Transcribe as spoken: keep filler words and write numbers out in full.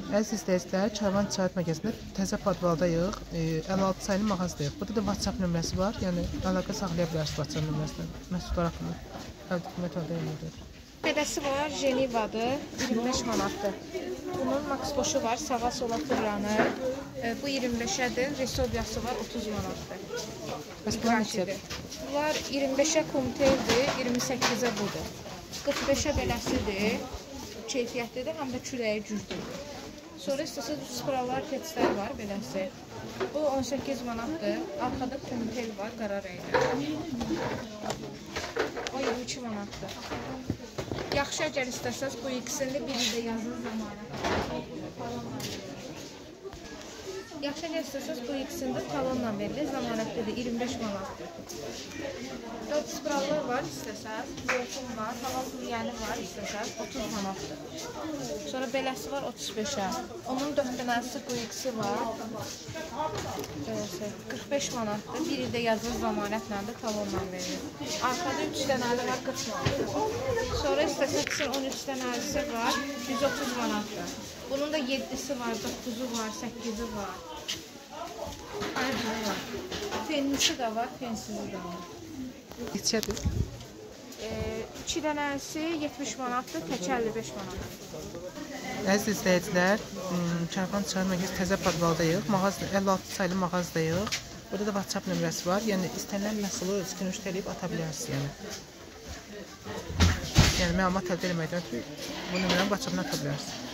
Əziz izləyicilər, Karvan Ticarət Mərkəzində təzə podvaldayıq. əlli altı saylı mağazdayıq. Burada da WhatsApp nömrəsi var. Yəni əlaqə saxlaya bilərsiniz WhatsApp nömrəsindən. Məhsullar haqqında. Əlaqə orada yenidir. Beləsi var, Jenivadır, iyirmi beş manatdır. Bunun Max Boşu var, sağa sola fırlanır. Bu iyirmi beşədir, Resovyası var, otuz manatdır. Bəs bu neçədir? Bunlar iyirmi beşə Komteldir, iyirmi səkkizə budur. qırx beşə beləsidir, keyfiyyətlidir, həm də kürəyi güclüdür. Sonra istəsəz spiralar, keçlər var beləsi. Bu on səkkiz manatdır, arxada Komtel var, qara rəngli. O iyirmi iki manatdır. Yaxşı, əgər istəsəz bu ikisini bir də yazın zamanı. Yaxşı, əgər istəsəz bu ikisini də talonla verilir, zamanətlidir, iyirmi beş manatdır. dörd spirallar var istəsəz, zolfun var, hava yeni var istəsəz, otuz manatdır. Sonra beləsi var, otuz beşə. Onun dörd dənəsi bu ikisi var, qırx beş manatdır, biri də yazın zamanətlə də talonla verilir. Arxada üç dənəli var, qırx manatdır. Sonra istəsəz on üç dənəlisi var, yüz otuz manatdır. Bunun da yeddisi var, doqquzu var, səkkizi var. Ayrıca var. Fenlisi də var, fensizi də var. Neçədir? iki dənəsi yetmiş manatdır, təkə əlli beş manatdır. Əziz izləyicilər, Karvan Ticarət Mərkəzi təzə podvaldayıq. əlli altı saylı mağazdayıq. Burada da WhatsApp nömrəsi var. Yəni istənilən məhsulu screenshot edib ata bilərsiniz. Yəni, yəni məlumat əldə etməkdən ötürü bu nömrəni WhatsApp-dan ata bilərsiniz.